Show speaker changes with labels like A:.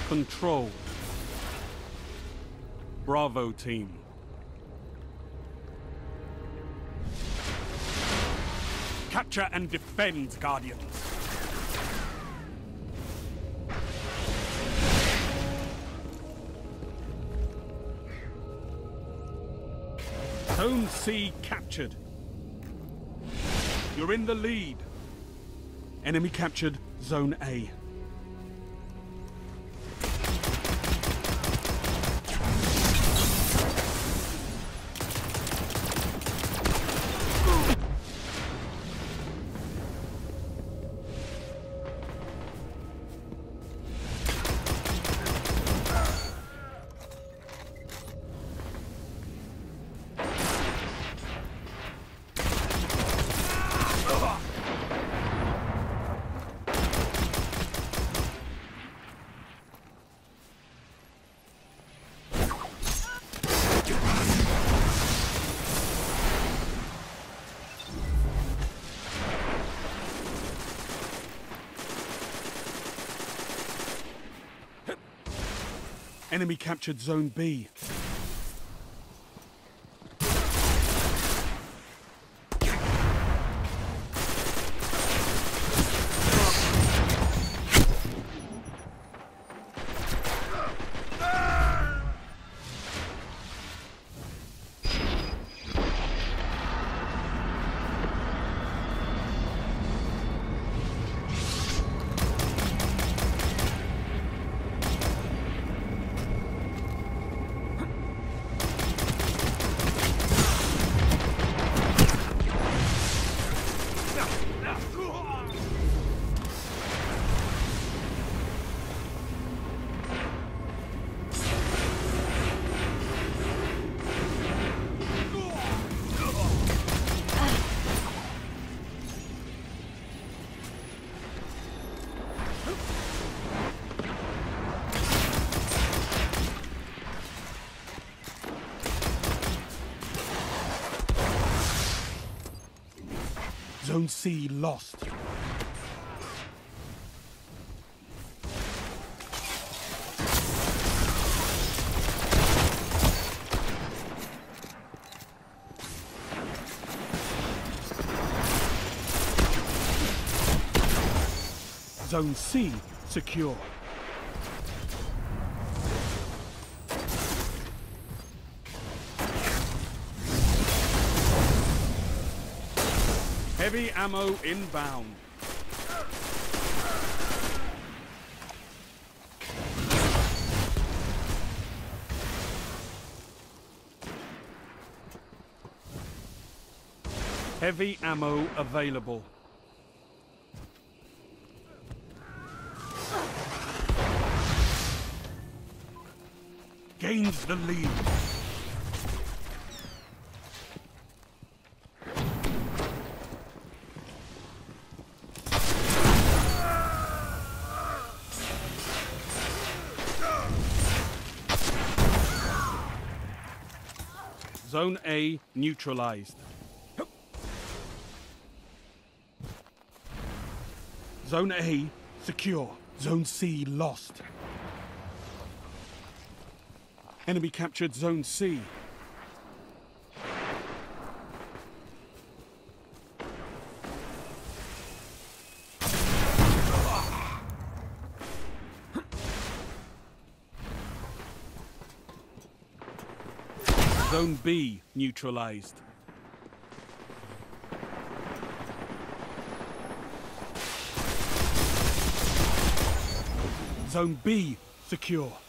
A: Control. Bravo team. Capture and defend, Guardians. Zone C captured. You're in the lead. Enemy captured Zone A. Enemy captured Zone B. Zone C lost. Zone C secure. Heavy ammo inbound. Heavy ammo available. Gains the lead. Zone A neutralized. Zone A secure. Zone C lost. Enemy captured Zone C. Zone B neutralized. Zone B secure.